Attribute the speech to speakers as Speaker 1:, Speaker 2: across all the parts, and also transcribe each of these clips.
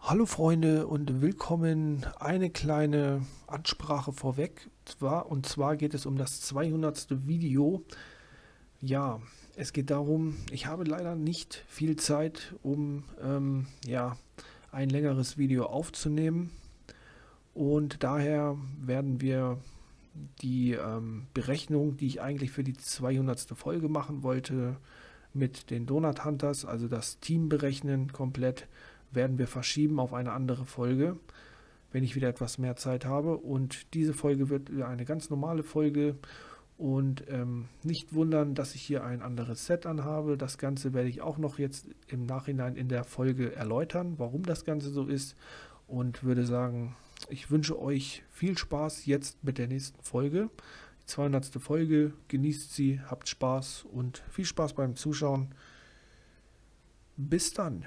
Speaker 1: Hallo Freunde und willkommen. Eine kleine Ansprache vorweg. Und zwar geht es um das 200. Video. Ja, es geht darum, ich habe leider nicht viel Zeit, um ein längeres Video aufzunehmen. Und daher werden wir die Berechnung, die ich eigentlich für die 200. Folge machen wollte, mit den Donut Hunters, also das Team berechnen komplett, werden wir verschieben auf eine andere Folge, wenn ich wieder etwas mehr Zeit habe. Und diese Folge wird eine ganz normale Folge. Und nicht wundern, dass ich hier ein anderes Set anhabe. Das Ganze werde ich auch noch jetzt im Nachhinein in der Folge erläutern, warum das Ganze so ist. Und würde sagen, ich wünsche euch viel Spaß jetzt mit der nächsten Folge. Die 200. Folge, genießt sie, habt Spaß und viel Spaß beim Zuschauen. Bis dann.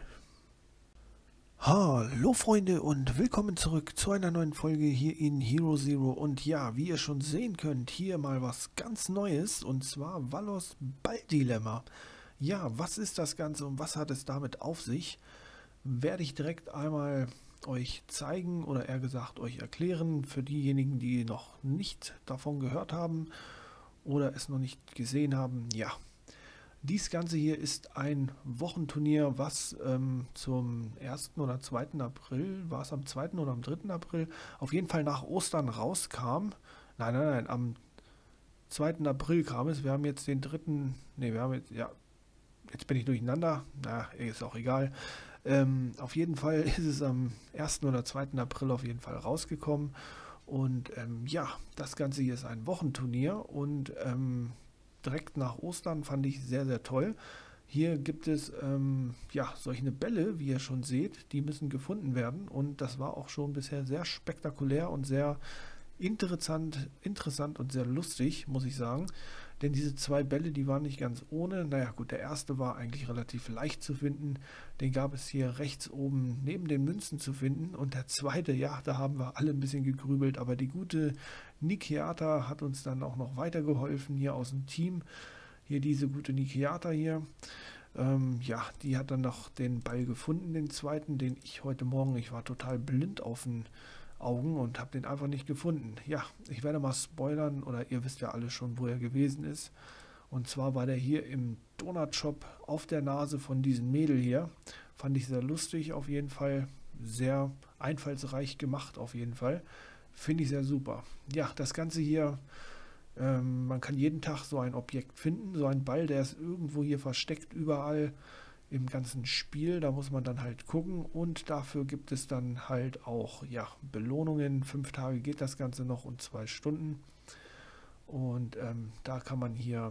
Speaker 1: Hallo Freunde und willkommen zurück zu einer neuen Folge hier in Hero Zero. Und ja, wie ihr schon sehen könnt, hier mal was ganz Neues, und zwar Valos Ball-Dilemma. Ja, was ist das Ganze und was hat es damit auf sich? Werde ich direkt einmal euch zeigen oder eher gesagt euch erklären, für diejenigen, die noch nicht davon gehört haben oder es noch nicht gesehen haben. Ja, dies Ganze hier ist ein Wochenturnier, was zum 1. oder 2. April, war es am 2. oder am 3. April, auf jeden Fall nach Ostern rauskam. Nein, am 2. April kam es. Wir haben jetzt den 3., ne, wir haben jetzt, ja, jetzt bin ich durcheinander, na, ist auch egal. Auf jeden Fall ist es am 1. oder 2. April auf jeden Fall rausgekommen. Und ja, das Ganze hier ist ein Wochenturnier und direkt nach Ostern fand ich sehr, sehr toll. Hier gibt es ja solche Bälle, wie ihr schon seht, die müssen gefunden werden. Und das war auch schon bisher sehr spektakulär und sehr interessant und sehr lustig, muss ich sagen. Denn diese zwei Bälle, die waren nicht ganz ohne. Naja gut, der erste war eigentlich relativ leicht zu finden. Den gab es hier rechts oben neben den Münzen zu finden. Und der zweite, ja, da haben wir alle ein bisschen gegrübelt. Aber die gute Nikiata hat uns dann auch noch weitergeholfen hier aus dem Team. Hier diese gute Nikiata hier. Ja, die hat dann noch den Ball gefunden, den zweiten, den ich heute Morgen, ich war total blind auf den Augen und habe den einfach nicht gefunden. Ja, ich werde mal spoilern, oder ihr wisst ja alle schon, wo er gewesen ist. Und zwar war der hier im Donut-Shop auf der Nase von diesem Mädel hier. Fand ich sehr lustig auf jeden Fall. Sehr einfallsreich gemacht auf jeden Fall. Finde ich sehr super. Ja, das Ganze hier, man kann jeden Tag so ein Objekt finden. So ein Ball, der ist irgendwo hier versteckt, überall im ganzen Spiel. Da muss man dann halt gucken, und dafür gibt es dann halt auch, ja, Belohnungen. 5 Tage geht das Ganze noch und 2 Stunden. Und da kann man hier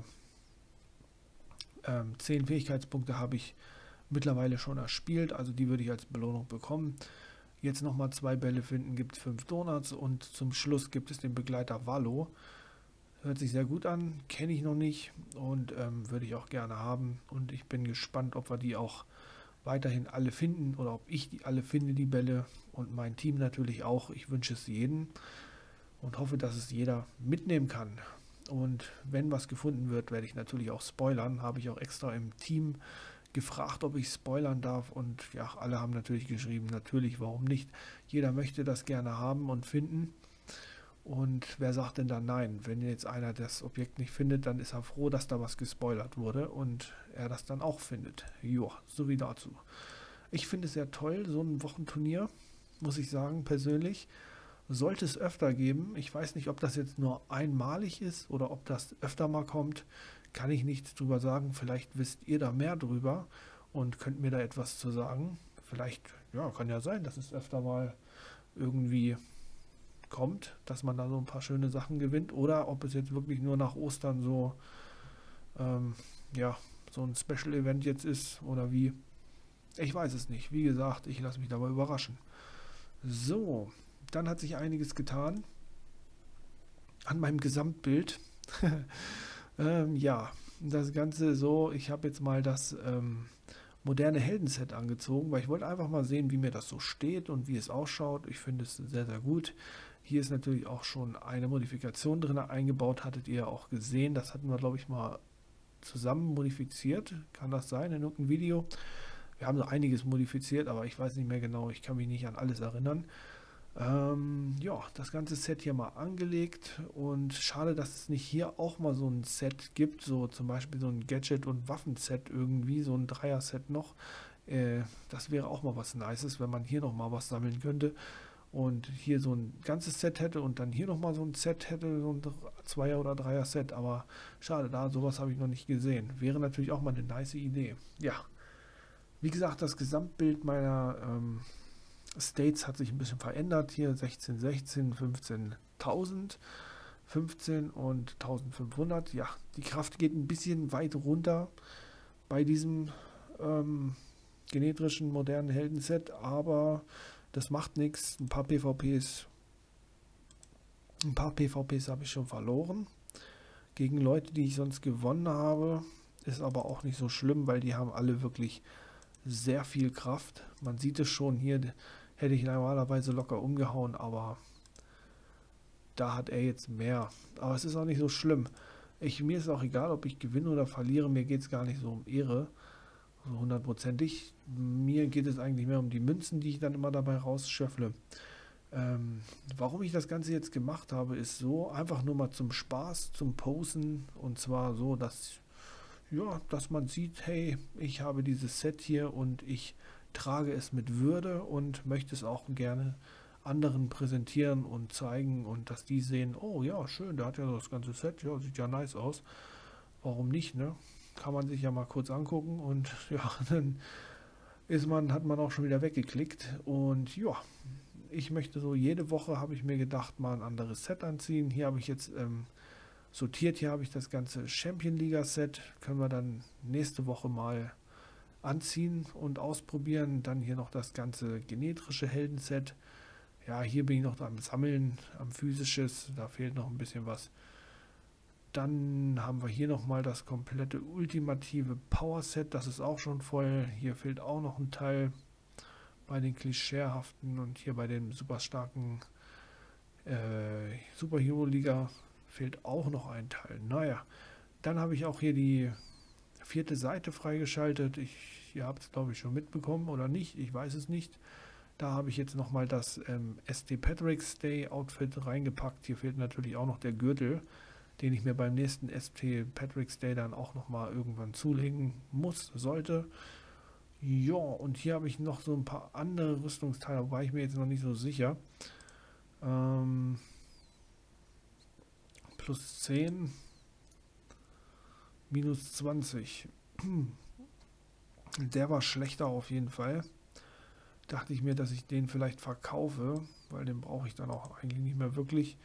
Speaker 1: 10 Fähigkeitspunkte habe ich mittlerweile schon erspielt, also die würde ich als Belohnung bekommen. Jetzt nochmal 2 Bälle finden, gibt 5 Donuts, und zum Schluss gibt es den Begleiter Valo. Hört sich sehr gut an, kenne ich noch nicht und würde ich auch gerne haben. Und ich bin gespannt, ob wir die auch weiterhin alle finden oder ob ich die alle finde, die Bälle, und mein Team natürlich auch. Ich wünsche es jedem und hoffe, dass es jeder mitnehmen kann. Und wenn was gefunden wird, werde ich natürlich auch spoilern. Habe ich auch extra im Team gefragt, ob ich spoilern darf, und ja, alle haben natürlich geschrieben, natürlich, warum nicht. Jeder möchte das gerne haben und finden. Und wer sagt denn dann nein? Wenn jetzt einer das Objekt nicht findet, dann ist er froh, dass da was gespoilert wurde und er das dann auch findet. Joa, so wie dazu. Ich finde es sehr toll, so ein Wochenturnier, muss ich sagen, persönlich. Sollte es öfter geben. Ich weiß nicht, ob das jetzt nur einmalig ist oder ob das öfter mal kommt. Kann ich nichts drüber sagen. Vielleicht wisst ihr da mehr drüber und könnt mir da etwas zu sagen. Vielleicht, ja, kann ja sein, dass es öfter mal irgendwie kommt, dass man da so ein paar schöne Sachen gewinnt, oder ob es jetzt wirklich nur nach Ostern so, ja, so ein Special Event jetzt ist oder wie. Ich weiß es nicht. Wie gesagt, ich lasse mich dabei überraschen. So, dann hat sich einiges getan an meinem Gesamtbild. Ja, das Ganze so, ich habe jetzt mal das moderne Heldenset angezogen, weil ich wollte einfach mal sehen, wie mir das so steht und wie es ausschaut. Ich finde es sehr, sehr gut. Hier ist natürlich auch schon eine Modifikation drin eingebaut, hattet ihr ja auch gesehen. Das hatten wir, glaube ich, mal zusammen modifiziert. Kann das sein in irgendeinem Video? Wir haben so einiges modifiziert, aber ich weiß nicht mehr genau, ich kann mich nicht an alles erinnern. Ja, das ganze Set hier mal angelegt und schade, dass es nicht hier auch mal so ein Set gibt, so zum Beispiel so ein Gadget- und Waffenset irgendwie, so ein Dreier-Set noch. Das wäre auch mal was Nices, wenn man hier noch mal was sammeln könnte und hier so ein ganzes Set hätte und dann hier noch mal so ein Set hätte, so ein Zweier- oder Dreier-Set, aber schade, da sowas habe ich noch nicht gesehen. Wäre natürlich auch mal eine nice Idee. Ja, wie gesagt, das Gesamtbild meiner States hat sich ein bisschen verändert. Hier 16, 16, 15.000, 15 und 1500. Ja, die Kraft geht ein bisschen weit runter bei diesem generischen modernen Heldenset, aber das macht nichts. Ein paar PvPs habe ich schon verloren gegen Leute, die ich sonst gewonnen habe. Ist aber auch nicht so schlimm, weil die haben alle wirklich sehr viel Kraft. Man sieht es schon hier, hätte ich normalerweise locker umgehauen, aber da hat er jetzt mehr. Aber es ist auch nicht so schlimm. Mir ist auch egal, ob ich gewinne oder verliere. Mir geht es gar nicht so um Ehre, so hundertprozentig. Mir geht es eigentlich mehr um die Münzen, die ich dann immer dabei rausschöffle. Warum ich das Ganze jetzt gemacht habe, ist so einfach nur mal zum Spaß, zum Posen. Und zwar so, dass, ja, dass man sieht, hey, ich habe dieses Set hier und ich trage es mit Würde und möchte es auch gerne anderen präsentieren und zeigen und dass die sehen, oh ja, schön, der hat ja das ganze Set, ja, sieht ja nice aus. Warum nicht, ne? Kann man sich ja mal kurz angucken und ja, dann hat man auch schon wieder weggeklickt. Und ja, ich möchte so, jede Woche habe ich mir gedacht, mal ein anderes Set anziehen. Hier habe ich jetzt sortiert, hier habe ich das ganze Champion Liga Set. Können wir dann nächste Woche mal anziehen und ausprobieren. Dann hier noch das ganze generische Heldenset. Ja, hier bin ich noch am Sammeln, am physisches, da fehlt noch ein bisschen was. Dann haben wir hier nochmal das komplette ultimative Power Set, das ist auch schon voll. Hier fehlt auch noch ein Teil bei den klischeehaften und hier bei dem super starken Superhero Liga fehlt auch noch ein Teil. Naja, dann habe ich auch hier die vierte Seite freigeschaltet. Ihr habt es glaube ich schon mitbekommen oder nicht, ich weiß es nicht. Da habe ich jetzt nochmal das St. Patrick's Day Outfit reingepackt. Hier fehlt natürlich auch noch der Gürtel, den ich mir beim nächsten St. Patrick's Day dann auch nochmal irgendwann zulegen sollte. Ja, und hier habe ich noch so ein paar andere Rüstungsteile, wobei ich mir jetzt noch nicht so sicher. Plus 10, minus 20. Der war schlechter auf jeden Fall. Dachte ich mir, dass ich den vielleicht verkaufe, weil den brauche ich dann auch eigentlich nicht mehr wirklich.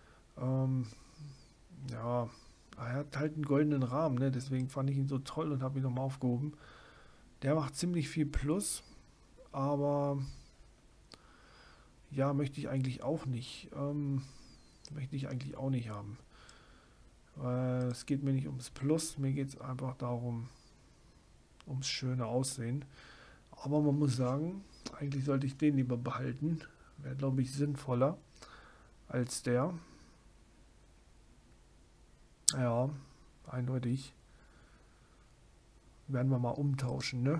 Speaker 1: Ja, er hat halt einen goldenen Rahmen, ne? Deswegen fand ich ihn so toll und habe ihn nochmal aufgehoben. Der macht ziemlich viel Plus, aber ja, möchte ich eigentlich auch nicht. Möchte ich eigentlich auch nicht haben. Weil es geht mir nicht ums Plus, mir geht es einfach darum, ums schöne Aussehen. Aber man muss sagen, eigentlich sollte ich den lieber behalten. Wäre, glaube ich, sinnvoller als der. Ja, eindeutig. Werden wir mal umtauschen, ne?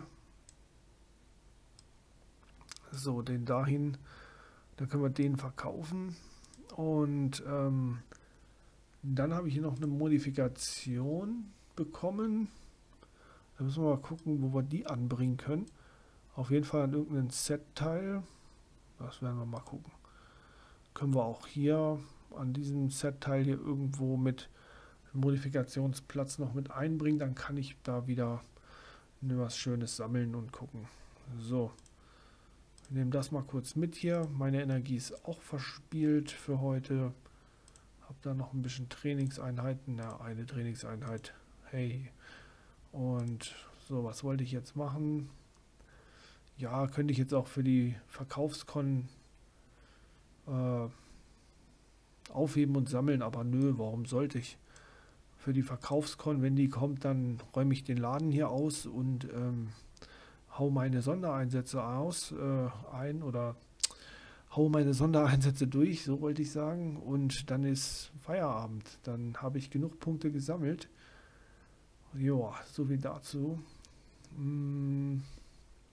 Speaker 1: So, den dahin. Dann können wir den verkaufen. Und dann habe ich hier noch eine Modifikation bekommen. Da müssen wir mal gucken, wo wir die anbringen können. Auf jeden Fall an irgendeinen Set-Teil. Das werden wir mal gucken. Können wir auch hier an diesem Set-Teil hier irgendwo mit Modifikationsplatz noch mit einbringen. Dann kann ich da wieder was Schönes sammeln und gucken. So. Wir nehmen das mal kurz mit hier. Meine Energie ist auch verspielt für heute. Hab da noch ein bisschen Trainingseinheiten. Ja, eine Trainingseinheit. Hey. Und so, was wollte ich jetzt machen? Ja, könnte ich jetzt auch für die Verkaufskon aufheben und sammeln, aber nö, warum sollte ich? Für die Verkaufskon, wenn die kommt, dann räume ich den Laden hier aus und hau meine Sondereinsätze ein oder hau meine Sondereinsätze durch, so wollte ich sagen. Und dann ist Feierabend. Dann habe ich genug Punkte gesammelt. Ja, so wie dazu.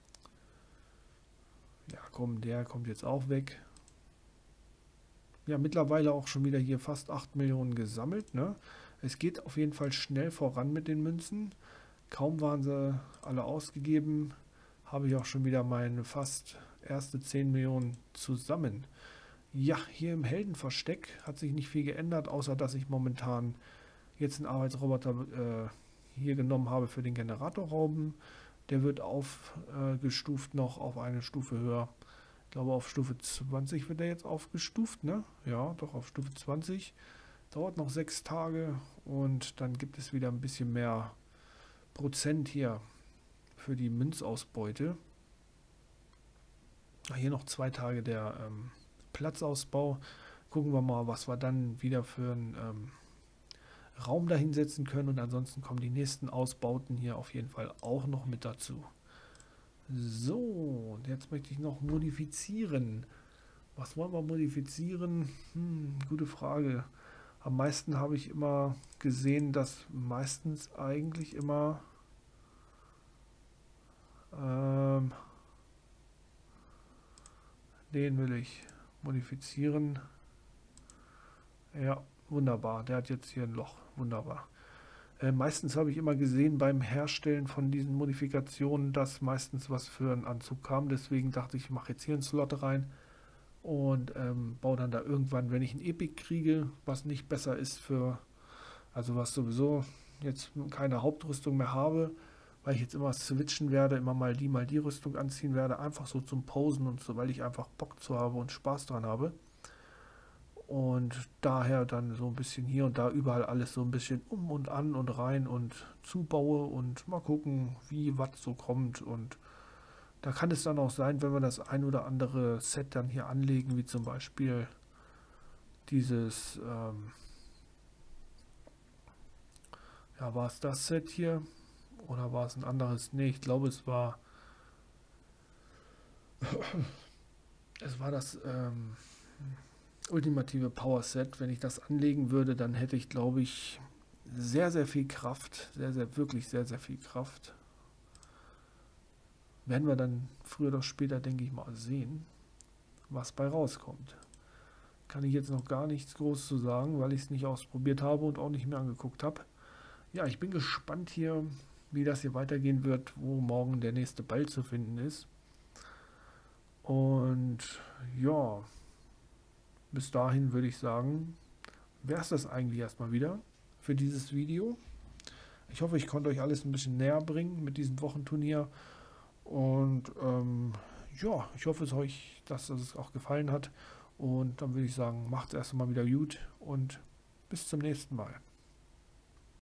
Speaker 1: Ja, komm, der kommt jetzt auch weg. Ja, mittlerweile auch schon wieder hier fast 8 Millionen gesammelt, ne? Es geht auf jeden Fall schnell voran mit den Münzen. Kaum waren sie alle ausgegeben, habe ich auch schon wieder meine fast erste 10 Millionen zusammen. Ja, hier im Heldenversteck hat sich nicht viel geändert, außer dass ich momentan jetzt einen Arbeitsroboter hier genommen habe für den Generatorrauben. Der wird aufgestuft noch auf eine Stufe höher. Ich glaube, auf Stufe 20 wird er jetzt aufgestuft, ne? Ja, doch, auf Stufe 20. Dauert noch 6 Tage und dann gibt es wieder ein bisschen mehr Prozent hier für die Münzausbeute. Hier noch 2 Tage der Platzausbau. Gucken wir mal, was wir dann wieder für einen Raum dahinsetzen können. Und ansonsten kommen die nächsten Ausbauten hier auf jeden Fall auch noch mit dazu. So, und jetzt möchte ich noch modifizieren. Was wollen wir modifizieren? Gute Frage. Am meisten habe ich immer gesehen, dass meistens eigentlich immer den will ich modifizieren. Ja, wunderbar. Der hat jetzt hier ein Loch. Wunderbar. Meistens habe ich immer gesehen beim Herstellen von diesen Modifikationen, dass meistens was für einen Anzug kam. Deswegen dachte ich, ich mache jetzt hier einen Slot rein und baue dann da irgendwann, wenn ich ein Epic kriege, was nicht besser ist für, also was sowieso jetzt keine Hauptrüstung mehr habe, weil ich jetzt immer switchen werde, immer mal die Rüstung anziehen werde, einfach so zum Posen und so, weil ich einfach Bock zu habe und Spaß dran habe. Und daher dann so ein bisschen hier und da überall alles so ein bisschen um und an und rein und zubaue und mal gucken, wie was so kommt. Und da kann es dann auch sein, wenn wir das ein oder andere Set dann hier anlegen, wie zum Beispiel dieses, ja, war es das Set hier? Oder war es ein anderes? Ne, ich glaube, es war das ultimative Power Set. Wenn ich das anlegen würde, dann hätte ich, glaube ich, sehr, sehr viel Kraft. Wirklich sehr, sehr viel Kraft. Werden wir dann früher oder später, denke ich mal, sehen, was bei rauskommt. Kann ich jetzt noch gar nichts groß zu sagen, weil ich es nicht ausprobiert habe und auch nicht mehr angeguckt habe. Ja, ich bin gespannt hier, wie das hier weitergehen wird, wo morgen der nächste Ball zu finden ist. Und ja, bis dahin würde ich sagen, wäre es das eigentlich erstmal wieder für dieses Video. Ich hoffe, ich konnte euch alles ein bisschen näher bringen mit diesem Wochenturnier. Und ja, ich hoffe dass es auch gefallen hat. Und dann würde ich sagen, macht es erst mal wieder gut und bis zum nächsten Mal.